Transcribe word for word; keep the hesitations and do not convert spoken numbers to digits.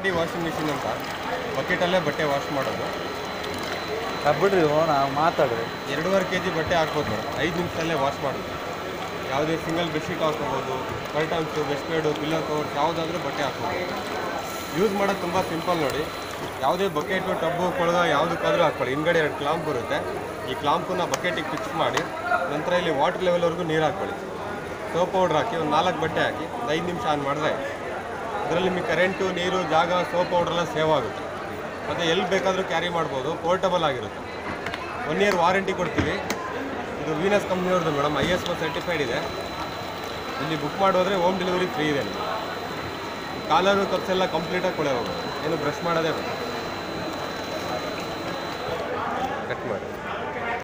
D washing machine ಅಂತ ಬಕೆಟಲ್ಲೇ ಬಟ್ಟೆ wash ಮಾಡೋದು. ಬಿಡ್ರಿ ನಾವು ಮಾತಾಡ್ರಿ. ಎರಡೂವರೆ ಕೆ ಜಿ ಬಟ್ಟೆ ಹಾಕ್ಬೋದು ಮೇಡಮ್, ಐದು ನಿಮಿಷದಲ್ಲೇ ವಾಶ್ ಮಾಡೋದು. ಯಾವುದೇ ಸಿಂಗಲ್ ಬೆಡ್ಶೀಟ್ ಹಾಕ್ಕೋಬೋದು, ಕರ್ಟನ್ಸು, ಬೆಡ್ಸ್ಪೇಡು, ಪಿಲ್ಲೋ ಕವರ್ಸ್ ಯಾವುದಾದ್ರೂ ಬಟ್ಟೆ ಹಾಕ್ಬೋದು. ಯೂಸ್ ಮಾಡೋದು ತುಂಬ ಸಿಂಪಲ್ ನೋಡಿ. ಯಾವುದೇ ಬಕೆಟು, ಟಬ್ಬು, ಕೊಳಗ ಯಾವುದಕ್ಕಾದ್ರೂ ಹಾಕ್ಕೊಳ್ಳಿ. ಹಿಂದ್ಗಡೆ ಎರಡು ಕ್ಲಾಂಪ್ ಬರುತ್ತೆ. ಈ ಕ್ಲಾಂಪನ್ನ ಬಕೆಟಿಗೆ ಫಿಕ್ಸ್ ಮಾಡಿ ನಂತರ ಇಲ್ಲಿ ವಾಟರ್ ಲೆವೆಲ್ವರೆಗೂ ನೀರು ಹಾಕ್ಕೊಳ್ಳಿ. ಸೋಪ್ ಪೌಡ್ರ್ ಹಾಕಿ ಒಂದು ನಾಲ್ಕು ಬಟ್ಟೆ ಹಾಕಿ ಒಂದು ಐದು ನಿಮಿಷ ಆನ್ ಮಾಡಿದ್ರೆ ಇದರಲ್ಲಿ ನಿಮಗೆ ಕರೆಂಟು, ನೀರು, ಜಾಗ, ಸೋಪ್ ಪೌಡ್ರೆಲ್ಲ ಸೇವ್ ಆಗುತ್ತೆ. ಮತ್ತು ಎಲ್ಲಿ ಬೇಕಾದರೂ ಕ್ಯಾರಿ ಮಾಡ್ಬೋದು, ಪೋರ್ಟಬಲ್ ಆಗಿರುತ್ತೆ. ಒನ್ ಇಯರ್ ವಾರಂಟಿ ಕೊಡ್ತೀವಿ. ಇದು ವೀನಸ್ ಕಂಪ್ನಿಯವ್ರದ್ದು madam, I S O certified ಇದೆ. ಇಲ್ಲಿ ಬುಕ್ ಮಾಡೋದ್ರೆ ಹೋಮ್ ಡೆಲಿವರಿ ಫ್ರೀ ಇದೆ. ನಿಮಗೆ ಕಾಲರು ಕಪ್ಸ್ ಎಲ್ಲ ಕಂಪ್ಲೀಟಾಗಿ ಕೊಳೆ ಹೋಗೋದು, ಏನು ಬ್ರಷ್ ಮಾಡೋದೇ ಬೇಡ. ಕಟ್ ಮಾಡಿ.